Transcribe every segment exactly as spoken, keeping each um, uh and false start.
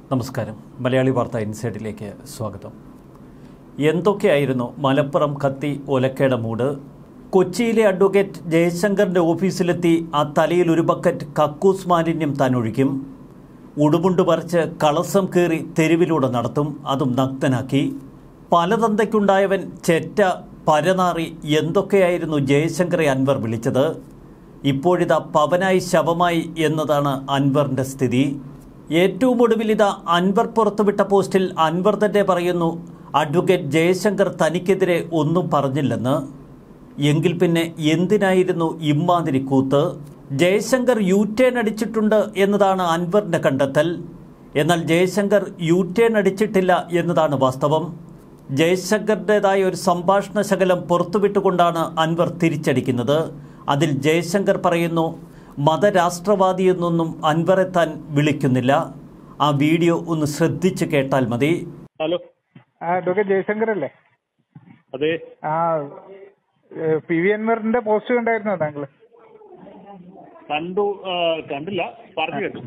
നമസ്കാരം. മലയാളി വാർത്ത ഇൻസൈഡിലേക്ക് സ്വാഗതം. എന്തൊക്കെയായിരുന്നു മലപ്പുറം കത്തി ഒലക്കേട മൂട്? കൊച്ചിയിലെ അഡ്വക്കേറ്റ് ജയശങ്കറിൻ്റെ ഓഫീസിലെത്തി ആ തലയിൽ ഒരു ബക്കറ്റ് കക്കൂസ് മാലിന്യം താൻ ഒഴിക്കും. ഉടുമുണ്ട് പറിച്ച് കളസം കയറി തെരുവിലൂടെ നടത്തും, അതും നഗ്നനാക്കി. പലതന്തയ്ക്കുണ്ടായവൻ, ചെറ്റ, പരനാറി എന്തൊക്കെയായിരുന്നു ജയശങ്കറെ അൻവർ വിളിച്ചത്. ഇപ്പോഴിതാ പവനായി ശവമായി എന്നതാണ് അൻവറിൻ്റെ സ്ഥിതി. ഏറ്റവും ഒടുവിൽ ഇതാ അൻവർ പുറത്തുവിട്ട പോസ്റ്റിൽ അൻവർ തന്നെ പറയുന്നു അഡ്വക്കേറ്റ് ജയശങ്കർ തനിക്കെതിരെ ഒന്നും പറഞ്ഞില്ലെന്ന്. എങ്കിൽ പിന്നെ എന്തിനായിരുന്നു ഇമ്മാതിരി കൂത്ത്? ജയശങ്കർ യു ടേൺ അടിച്ചിട്ടുണ്ട് എന്നതാണ് അൻവറിൻ്റെ കണ്ടെത്തൽ. എന്നാൽ ജയശങ്കർ യു ടേൺ അടിച്ചിട്ടില്ല എന്നതാണ് വാസ്തവം. ജയശങ്കറിൻ്റെതായ ഒരു സംഭാഷണ ശകലം പുറത്തുവിട്ടുകൊണ്ടാണ് അൻവർ തിരിച്ചടിക്കുന്നത്. അതിൽ ജയശങ്കർ പറയുന്നു മതരാഷ്ട്രവാദി എന്നൊന്നും അൻവറെ താൻ വിളിക്കുന്നില്ല. ആ വീഡിയോ ഒന്ന് ശ്രദ്ധിച്ച് കേട്ടാൽ മതി. ഹലോ, അഡ്വക്കേറ്റ് ജയശങ്കർ അല്ലേ? അതെ. ആ പി വി അൻവറിന്റെ പോസ്റ്റ് കണ്ടായിരുന്നോ താങ്കൾ? കണ്ടു. കണ്ടില്ല, പറഞ്ഞു കേട്ടു.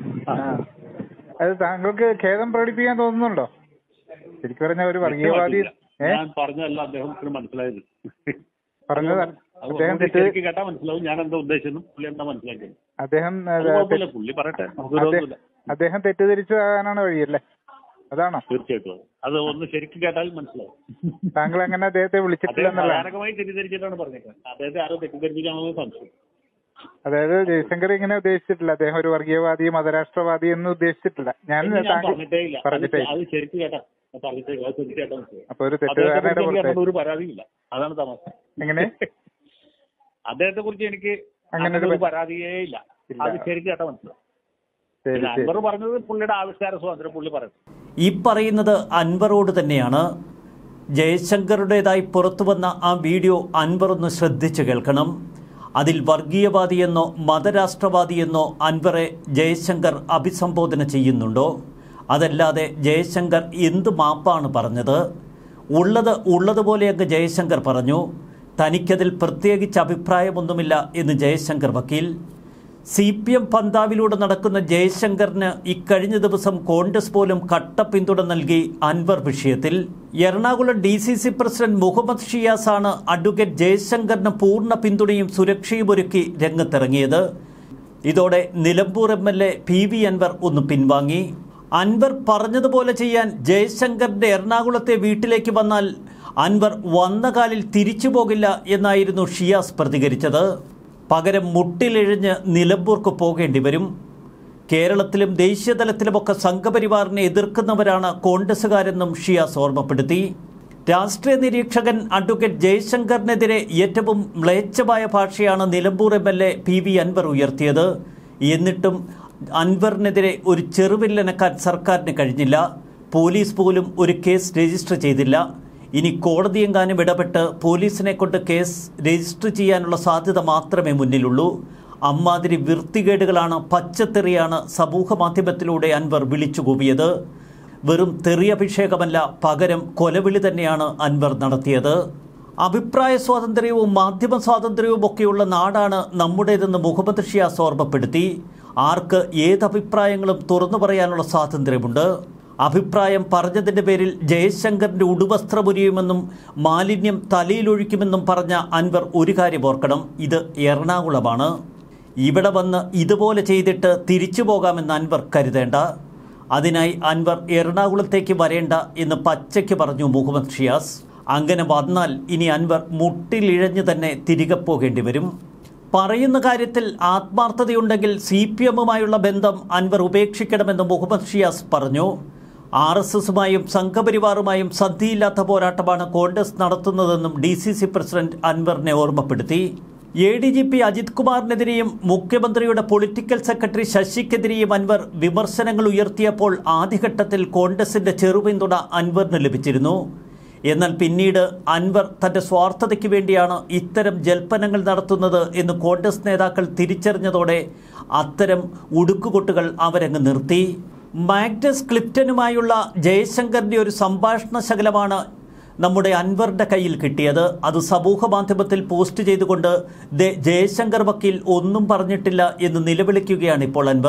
അത് താങ്കൾക്ക് ഖേദം പ്രകടിപ്പിക്കാൻ തോന്നുന്നുണ്ടോ? ശരിക്കും പറഞ്ഞ ഒരു വർഗീയവാദി ഞാൻ പറഞ്ഞതല്ല അദ്ദേഹത്തിന് മനസ്സിലായത്. പറഞ്ഞത് അദ്ദേഹം കേട്ടാ മനസ്സിലാവും ഞാൻ എന്താ ഉദ്ദേശിച്ചതും പുള്ളി എന്താ മനസ്സിലാക്കിയത്. അദ്ദേഹം പുള്ളി പറയട്ടെ. അദ്ദേഹം തെറ്റിദ്ധരിച്ചതാകാനാണ് വഴിയല്ലേ? അതാണോ? തീർച്ചയായിട്ടും അത് ഒന്ന് ശരിക്കും കേട്ടാൽ മനസ്സിലാവും. താങ്കൾ അങ്ങനെ അദ്ദേഹത്തെ വിളിച്ചിട്ടില്ലെന്നല്ല? ഭയാനകമായി തെറ്റിദ്ധരിച്ചിട്ടാണ് പറഞ്ഞേക്കുന്നത്. അദ്ദേഹത്തെ ആരോ തെറ്റിദ്ധരിപ്പിക്കാണെന്ന് സംശയം. അതായത് ജയശങ്കർ ഇങ്ങനെ ഉദ്ദേശിച്ചിട്ടില്ല. അദ്ദേഹം ഒരു വർഗീയവാദി, മതരാഷ്ട്രവാദി എന്ന് ഉദ്ദേശിച്ചിട്ടില്ല. ഞാൻ പറഞ്ഞിട്ടേ ഇല്ല. പറഞ്ഞിട്ടേ അത് ശരിക്കും കേട്ടാ പറഞ്ഞിട്ടേ കേട്ടാ അപ്പൊ ഒരു തെറ്റിദ്ധാരണയുടെ ഒരു പരാതിയില്ല. അതാണ് തമാശ. എങ്ങനെ? അദ്ദേഹത്തെ കുറിച്ച് എനിക്ക് അങ്ങനെ ഒരു പരാതിയേ ഇല്ല. അത് ശരിക്കും കേട്ടാ മനസ്സിലാവും. അൻവർ പറഞ്ഞത് പുള്ളിയുടെ ആവിഷ്കാര സ്വാതന്ത്ര്യം പുള്ളി പറയുന്നത്. ഈ പറയുന്നത് അൻവറോട് തന്നെയാണ്. ജയശങ്കറുടേതായി പുറത്തു വന്ന ആ വീഡിയോ അൻവർ ഒന്ന് ശ്രദ്ധിച്ചു കേൾക്കണം. അതിൽ വർഗീയവാദിയെന്നോ മതരാഷ്ട്രവാദിയെന്നോ അൻവറെ ജയശങ്കർ അഭിസംബോധന ചെയ്യുന്നുണ്ടോ? അതല്ലാതെ ജയശങ്കർ എന്ത് മാപ്പാണ് പറഞ്ഞത്? ഉള്ളത് ഉള്ളതുപോലെ അങ്ങ് ജയശങ്കർ പറഞ്ഞു. തനിക്കതിൽ പ്രത്യേകിച്ച് അഭിപ്രായമൊന്നുമില്ല എന്ന് ജയശങ്കർ വക്കീൽ. സി പി എം പന്താവിലൂടെ നടക്കുന്ന ജയശങ്കറിന് ഇക്കഴിഞ്ഞ ദിവസം കോൺഗ്രസ് പോലും കട്ട പിന്തുണ നൽകി അൻവർ വിഷയത്തിൽ. Ernakulam D C C president Muhammad ഷിയാസാണ് അഡ്വക്കേറ്റ് ജയശങ്കറിന് പൂർണ്ണ പിന്തുണയും സുരക്ഷയും ഒരുക്കി രംഗത്തിറങ്ങിയത്. ഇതോടെ Nilambur M L A P V Anwar ഒന്ന് പിൻവാങ്ങി. അൻവർ പറഞ്ഞതുപോലെ ചെയ്യാൻ ജയശങ്കറിന്റെ എറണാകുളത്തെ വീട്ടിലേക്ക് വന്നാൽ അൻവർ വന്ന കാലിൽ തിരിച്ചു പോകില്ല എന്നായിരുന്നു ഷിയാസ് പ്രതികരിച്ചത്. പകരം മുട്ടിലിഴഞ്ഞ് നിലമ്പൂർക്ക് പോകേണ്ടി വരും. കേരളത്തിലും ദേശീയതലത്തിലുമൊക്കെ സംഘപരിവാറിനെ എതിർക്കുന്നവരാണ് കോൺഗ്രസുകാരെന്നും ഷിയാസ് ഓർമ്മപ്പെടുത്തി. രാഷ്ട്രീയ നിരീക്ഷകൻ അഡ്വക്കേറ്റ് ജയശങ്കറിനെതിരെ ഏറ്റവും മ്ലേച്ഛമായ ഭാഷയാണ് Nilambur M L A P V Anwar ഉയർത്തിയത്. എന്നിട്ടും അൻവറിനെതിരെ ഒരു ചെറുവില്ലനക്കാൻ സർക്കാരിന് കഴിഞ്ഞില്ല. പോലീസ് പോലും ഒരു കേസ് രജിസ്റ്റർ ചെയ്തില്ല. ഇനി കോടതിയെങ്ങാനും ഇടപെട്ട് പോലീസിനെ കൊണ്ട് കേസ് രജിസ്റ്റർ ചെയ്യാനുള്ള സാധ്യത മാത്രമേ മുന്നിലുള്ളൂ. അമ്മാതിരി വൃത്തികേടുകളാണ്, പച്ചത്തെറിയാണ് സമൂഹ മാധ്യമത്തിലൂടെ അൻവർ വിളിച്ചു കൂവിയത്. വെറും തെറിയഭിഷേകമല്ല, പകരം കൊലവിളി തന്നെയാണ് അൻവർ നടത്തിയത്. അഭിപ്രായ സ്വാതന്ത്ര്യവും മാധ്യമ സ്വാതന്ത്ര്യവും ഒക്കെയുള്ള നാടാണ് നമ്മുടേതെന്ന് മുഹമ്മദ് ഷിയാസ് ഓർമ്മപ്പെടുത്തി. ആർക്ക് ഏതഭിപ്രായങ്ങളും തുറന്നു പറയാനുള്ള സ്വാതന്ത്ര്യമുണ്ട്. അഭിപ്രായം പറഞ്ഞതിൻ്റെ പേരിൽ ജയശങ്കറിൻ്റെ ഉടുവസ്ത്രമുരിയുമെന്നും മാലിന്യം തലയിലൊഴിക്കുമെന്നും പറഞ്ഞ അൻവർ ഒരു കാര്യം ഓർക്കണം, ഇത് എറണാകുളമാണ്. ഇവിടെ വന്ന് ഇതുപോലെ ചെയ്തിട്ട് തിരിച്ചു പോകാമെന്ന് അൻവർ കരുതേണ്ട. അതിനായി അൻവർ എറണാകുളത്തേക്ക് വരേണ്ട എന്ന് പച്ചയ്ക്ക് പറഞ്ഞു മുഹമ്മദ് ഷിയാസ്. അങ്ങനെ വന്നാൽ ഇനി അൻവർ മുട്ടിലിഴഞ്ഞ് തന്നെ തിരികെ പോകേണ്ടി വരും. പറയുന്ന കാര്യത്തിൽ ആത്മാർത്ഥതയുണ്ടെങ്കിൽ സി പി എമ്മുമായുള്ള ബന്ധം അൻവർ ഉപേക്ഷിക്കണമെന്ന് മുഹമ്മദ് ഷിയാസ് പറഞ്ഞു. ആർ എസ് എസുമായും സംഘപരിവാറുമായും സദ്യയില്ലാത്ത പോരാട്ടമാണ് കോൺഗ്രസ് നടത്തുന്നതെന്നും ഡി സി സി പ്രസിഡന്റ് അൻവറിനെ ഓർമ്മപ്പെടുത്തി. A D G P Ajith കുമാറിനെതിരെയും മുഖ്യമന്ത്രിയുടെ പൊളിറ്റിക്കൽ സെക്രട്ടറി ശശിക്കെതിരെയും അൻവർ വിമർശനങ്ങൾ ഉയർത്തിയപ്പോൾ ആദ്യഘട്ടത്തിൽ കോൺഗ്രസിന്റെ ചെറുപിന്തുണ അൻവറിന് ലഭിച്ചിരുന്നു. എന്നാൽ പിന്നീട് അൻവർ തന്റെ സ്വാർത്ഥതയ്ക്ക് വേണ്ടിയാണ് ഇത്തരം ജൽപ്പനങ്ങൾ നടത്തുന്നത് എന്ന് കോൺഗ്രസ് നേതാക്കൾ തിരിച്ചറിഞ്ഞതോടെ അത്തരം ഉടുക്കുകൊട്ടുകൾ അവരങ്ങ് നിർത്തി. മാഗ്നസ് ക്ലിപ്റ്റനുമായുള്ള ജയശങ്കറിന്റെ ഒരു സംഭാഷണ ശകലമാണ് നമ്മുടെ അൻവറിന്റെ കയ്യിൽ കിട്ടിയത്. അത് സമൂഹ മാധ്യമത്തിൽ പോസ്റ്റ് ചെയ്തുകൊണ്ട് ജയശങ്കർ വക്കീൽ ഒന്നും പറഞ്ഞിട്ടില്ല എന്ന് നിലവിളിക്കുകയാണ് ഇപ്പോൾ അൻവർ.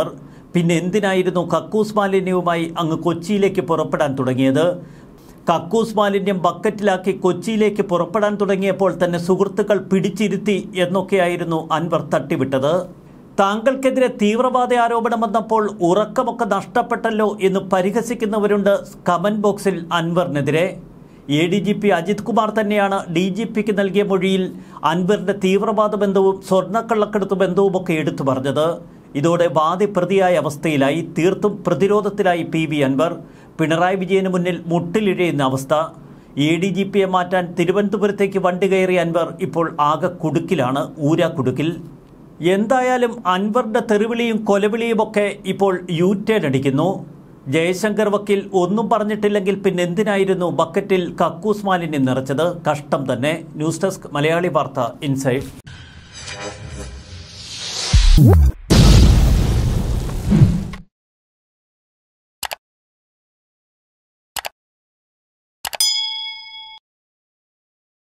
പിന്നെ എന്തിനായിരുന്നു കക്കൂസ് മാലിന്യവുമായി അങ്ങ് കൊച്ചിയിലേക്ക് പുറപ്പെടാൻ തുടങ്ങിയത്? കക്കൂസ് മാലിന്യം ബക്കറ്റിലാക്കി കൊച്ചിയിലേക്ക് പുറപ്പെടാൻ തുടങ്ങിയപ്പോൾ തന്നെ സുഹൃത്തുക്കൾ പിടിച്ചിരുത്തി എന്നൊക്കെയായിരുന്നു അൻവർ തട്ടിവിട്ടത്. താങ്കൾക്കെതിരെ തീവ്രവാദ ആരോപണം വന്നപ്പോൾ ഉറക്കമൊക്കെ നഷ്ടപ്പെട്ടല്ലോ എന്ന് പരിഹസിക്കുന്നവരുണ്ട് കമന്റ് ബോക്സിൽ അൻവറിനെതിരെ. A D G P Ajith Kumar തന്നെയാണ് ഡി ജി പിക്ക് നൽകിയ മൊഴിയിൽ അൻവറിന്റെ തീവ്രവാദ ബന്ധവും സ്വർണ്ണക്കള്ളക്കടത്ത് ബന്ധവുമൊക്കെ എടുത്തു പറഞ്ഞത്. ഇതോടെ വാദി പ്രതിയായ അവസ്ഥയിലായി, തീർത്തും പ്രതിരോധത്തിലായി പി വി അൻവർ. പിണറായി വിജയന് മുന്നിൽ മുട്ടിലിഴയുന്ന അവസ്ഥ. എ ഡി ജി പിയെ മാറ്റാൻ തിരുവനന്തപുരത്തേക്ക് വണ്ടി കയറിയ അൻവർ ഇപ്പോൾ ആകെ കുടുക്കിലാണ്, ഊരാ കുടുക്കിൽ. എന്തായാലും അൻവറിന്റെ തെറിവിളിയും കൊലവിളിയുമൊക്കെ ഇപ്പോൾ യു ടേൺ അടിക്കുന്നു. ജയശങ്കർ വക്കീൽ ഒന്നും പറഞ്ഞിട്ടില്ലെങ്കിൽ പിന്നെ എന്തിനായിരുന്നു ബക്കറ്റിൽ കക്കൂസ് മാലിന്യം നിറച്ചത്? കഷ്ടം തന്നെ. ന്യൂസ് ഡെസ്ക് മലയാളി വാർത്ത ഇൻസൈഡ്.